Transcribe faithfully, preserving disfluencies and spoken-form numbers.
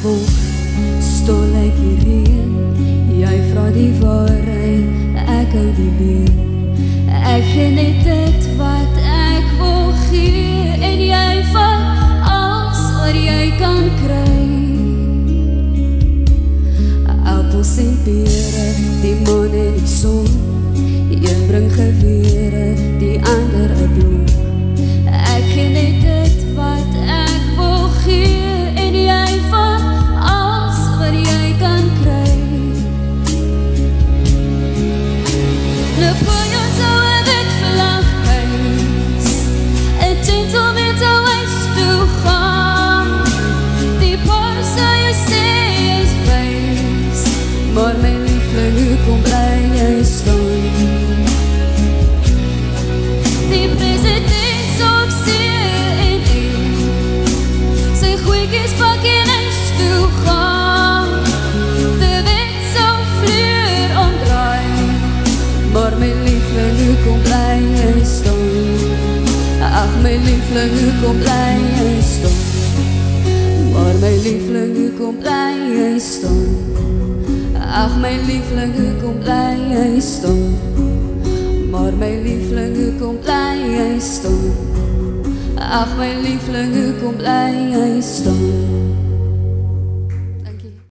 wolk, stil lyk die reën. Jy vra die waarheid, ek hou die leuen. Ek gee net dit wat ek wil gee, en jy vat alles wat jy kan kry. Appels en pere, die maan en die son, een bring gewere, die ander 'n bloem. Ek gee net dit wat ek wil gee, en jy vat alles wat jy kan kry. Napoleon sou 'n wit vlag hys, 'n gentleman sou huis toe gaan. Die paus sou jy sê is wys, maar my liefling, hoekom bly jy staan? Die president sou ek seer en een, sy goeikies pak en huis toe gaan. De wet sou vleur omdraai, maar my liefling, hoekom bly jy staan? Ag my liefling, hoekom bly jy staan? Maar my liefling, hoekom bly jy staan? Ag my liefling, hoekom bly jy staan? Maar my liefling, hoekom bly jy staan? Ag my liefling, hoekom bly jy staan?